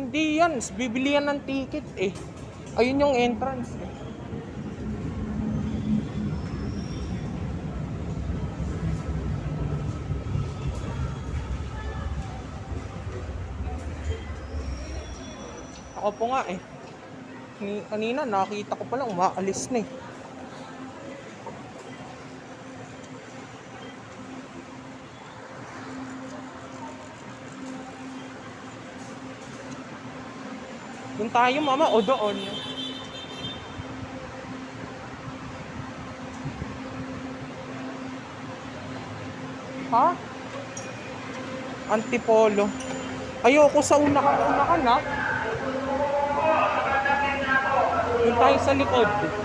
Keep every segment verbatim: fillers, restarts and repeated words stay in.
Hindi yan. Bibili yan ng ticket eh. Ayun yung entrance eh. Ako po nga eh. Kanina nakita ko pala umaalis na eh. Doon tayo mama o doon? Ha? Antipolo. Ayoko sa una ka, una ka na. Doon tayo sa likod.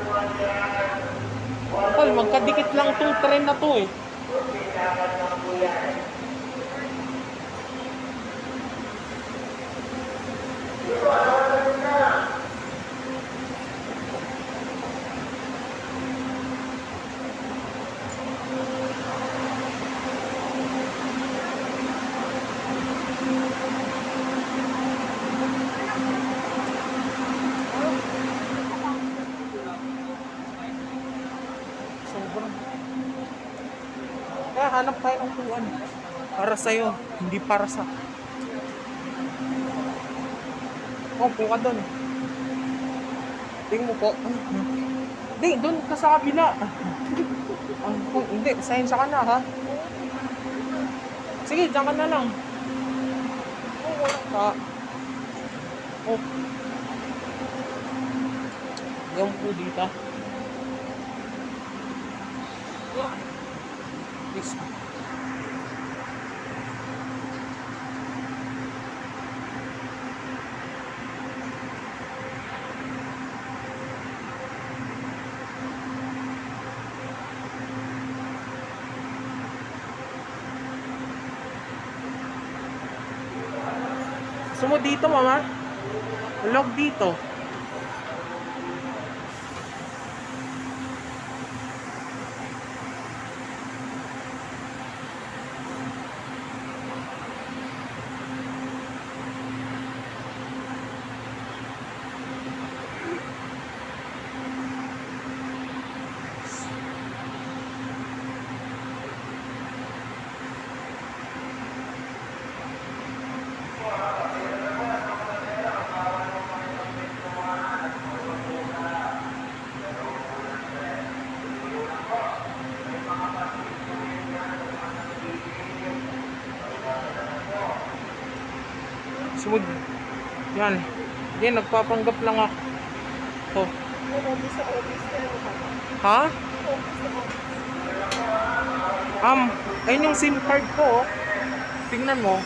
Tol, magkadikit lang tong tren na to eh. Sobrang. Kaya hanap tayo ng kuwan. Para sa'yo, hindi para sa... Oh, puka doon. Tingin mo po. Hindi, doon ka sa kabila. Oh, hindi, pasensya ka na ha. Sige, dyan ka na lang. Oh, wala ka. Oh. Yung po dito. Please. Gusto mo dito, mama? Log dito. Sumud. Yan. Yan, nagpapanggap lang ako. Oh. Ha? Um, ayun yung SIM card ko. Oh. Tingnan mo.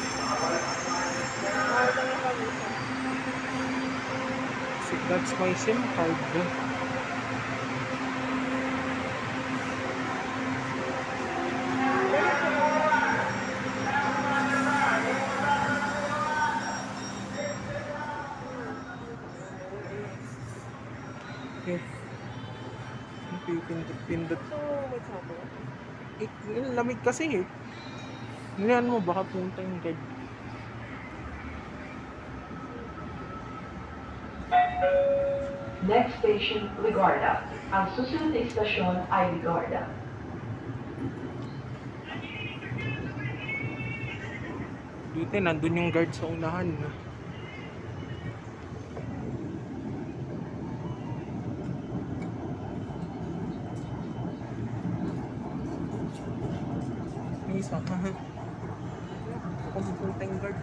That's my SIM card. Okay. Pindot-pindot. Eh, lamig kasi eh. Ngayon mo, baka punta yung guide. Next station, Ligarda. Ang susunod na istasyon ay Ligarda. Dito, nandun yung guard sa unahan. Isa. Kung pupunta yung guard.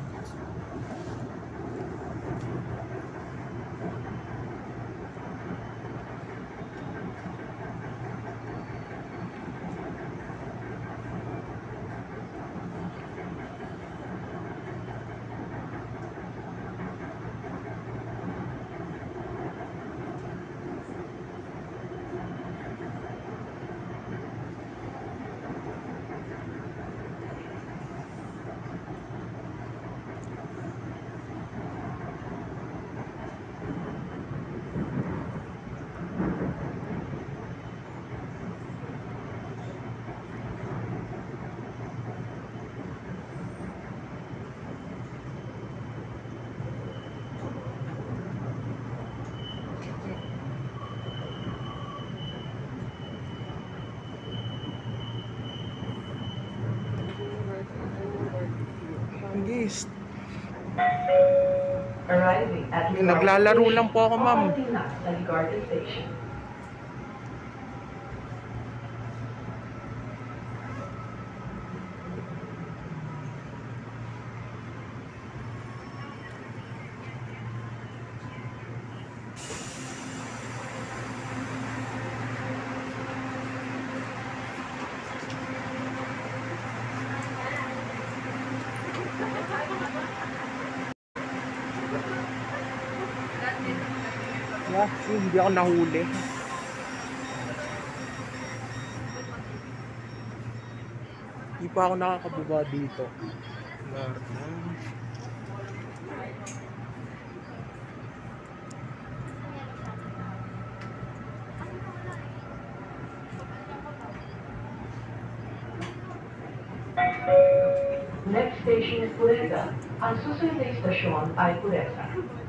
Arriving at Yung Ligarda naglalaro Station. lang po ako, ma'am. Paparating na sa Ligarda Station. Yeah, see, hindi ako nahuli. Hindi pa ako nakakababa dito. Narna. Next station is Pureza. Ang susunod na istasyon ay Pureza.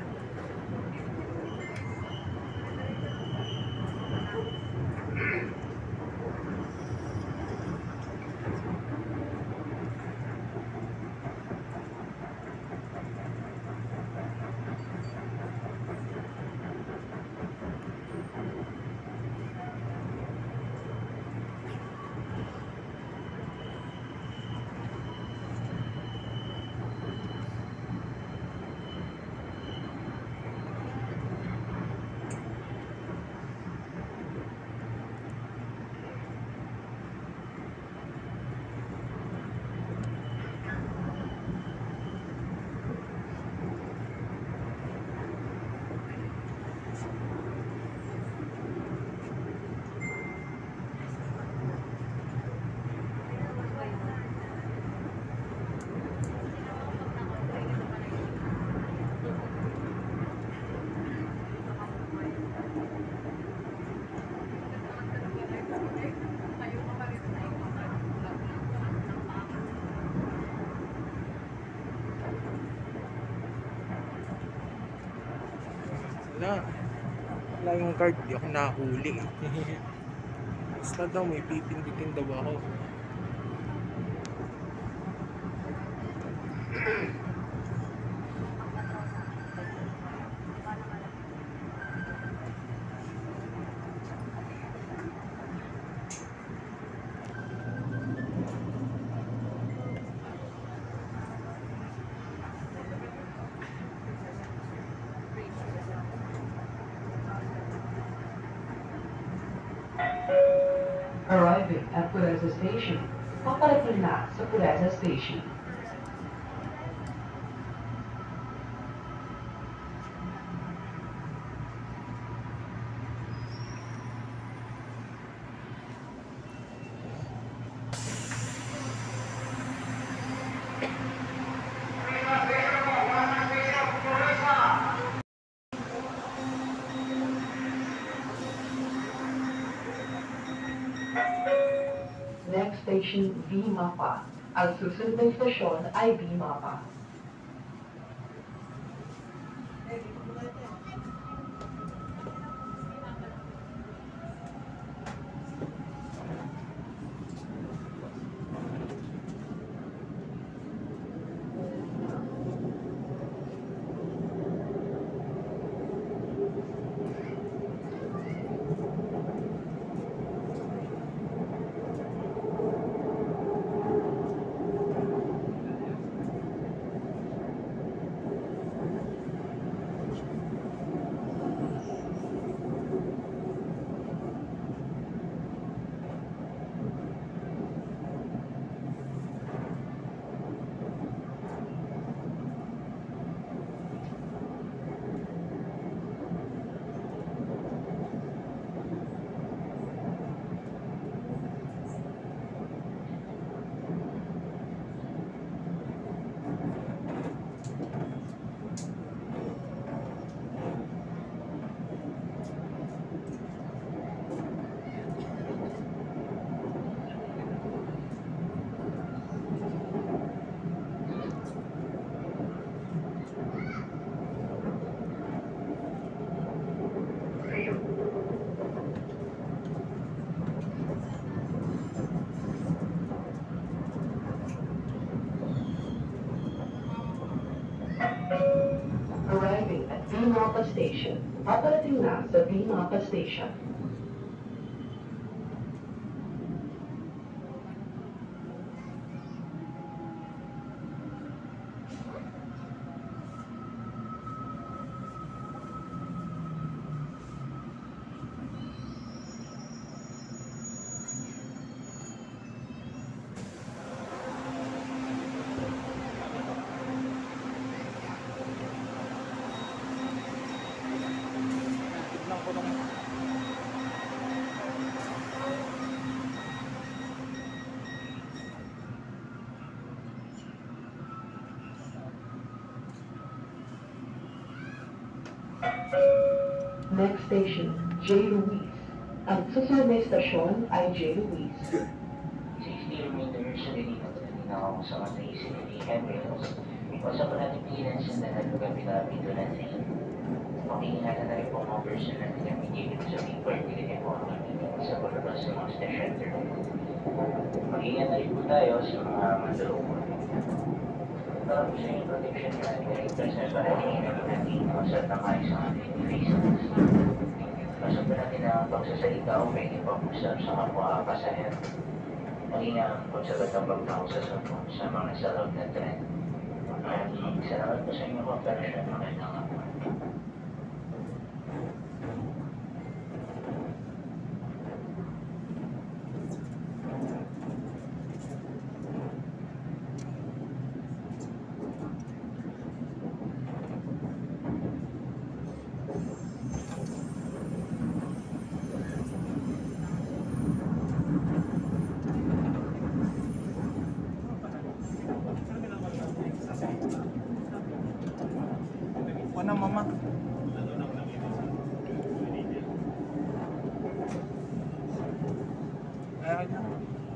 Wala. Wala yung card. Di ako nahuli. Basta daw may pipindutin daw ako. Arriving at Pureza Station. Paparating na sa Pureza Station. Next station, V-Mapa. Ang susunod na istasyon ay V-Mapa. Station. Paparating na sa V-MAPA Station. Tignan ko nung... Next station, J. Luis. Ang susunod na istasyon ay J. Luis. sixty meters sa dito na ako sa mga isip ni Henry Hills. Because of natin pilan sa dahil magkabila dito na rin. Makikita na rin po mga version natin yung minigit sa paper nilagay po ang minigit sa palabas sa mga station terminal. Makikita na rin po tayo sa mga mandalungan. Para po sa yung protection natin ay present para rin natin sa tamay sa ating faces. Pasok po natin ang pagsasalita o may ipapusap sa kapwa pasahero. Maging ang pagsagot ang pagkausap sa sa mga salog na trend. Salamat po sa inyong kooperasyon. Magandang hapon. Wala mama. Ayan na.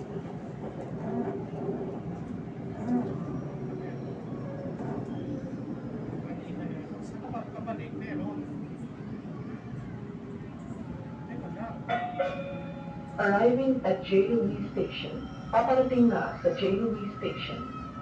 Arriving at J. Luis Station. Paparating na sa J. Luis Station.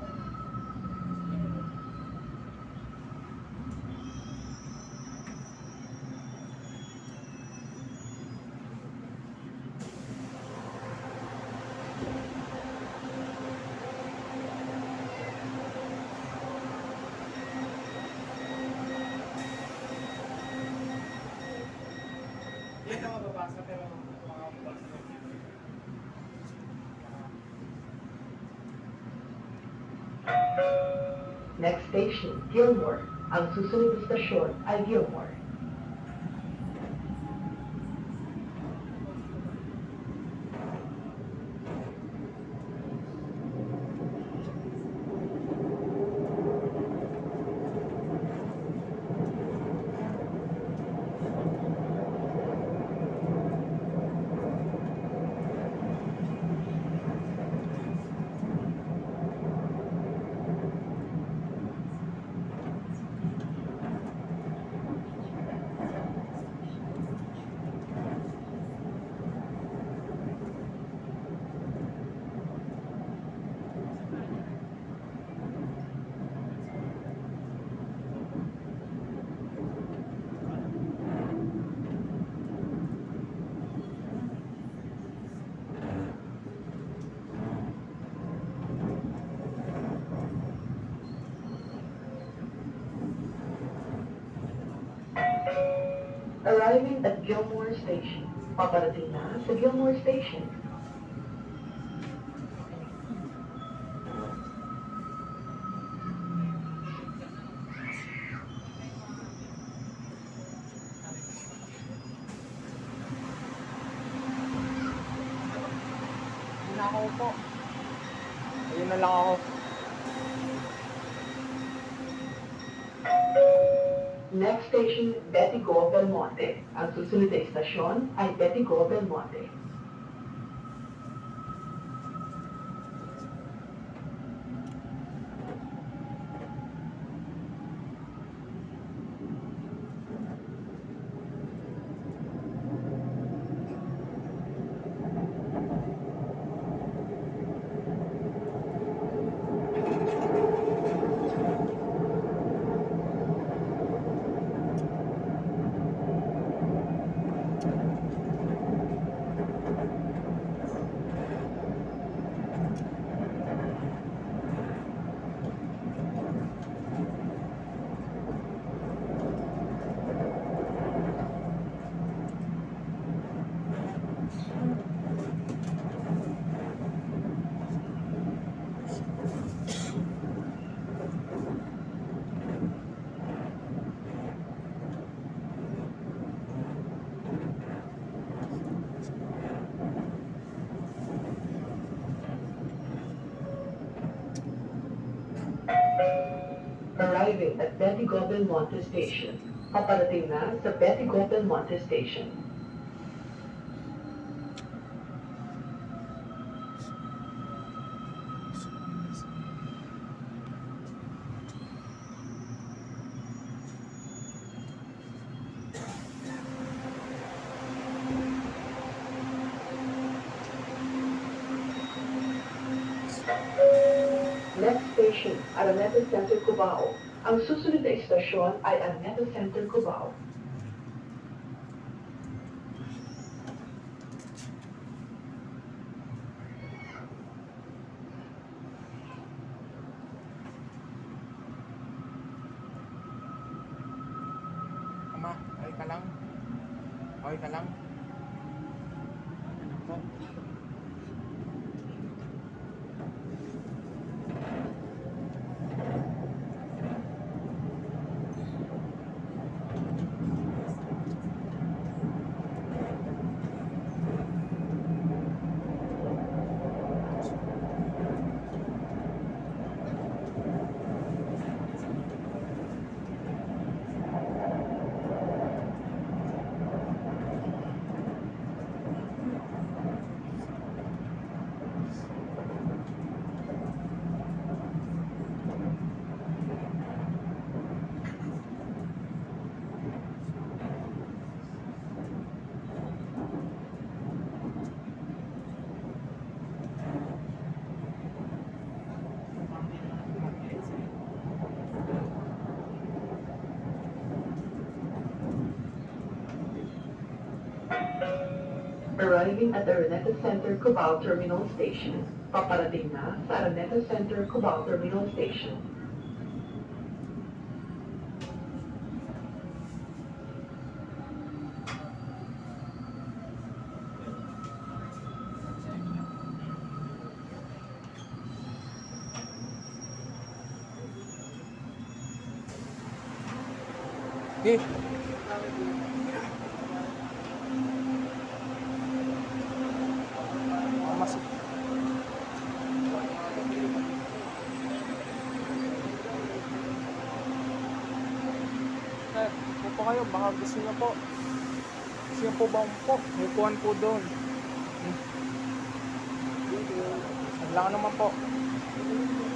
Yan ang mababasa pero mga mababasa na. Next station, Gilmore. Ang susunod na istasyon ay Gilmore. Arriving at Gilmore Station. Paparating na sa Gilmore Station. Hindi na ako po. Ayun na lang ako. Next station, Betigo, Belmonte. Ang susunod na istasyon ay Betigo, Belmonte. at Betigo Belmonte Station. Paparating na sa Betigo Belmonte Station. Next station, Araneta Center, Cubao. Ang susunod na istasyon ay Araneta Center, Cubao. Ama, ay ka lang. Okay ka lang. Po. Arriving at Araneta Center, Cubao Terminal Station. Paparating na sa Araneta Center, Cubao Terminal Station. Eh. Mas Eh, upo kayo, baka gusto niyo po. Gusto niyo po ba umupo? May upuan po doon. Hmm. Wala ka naman po.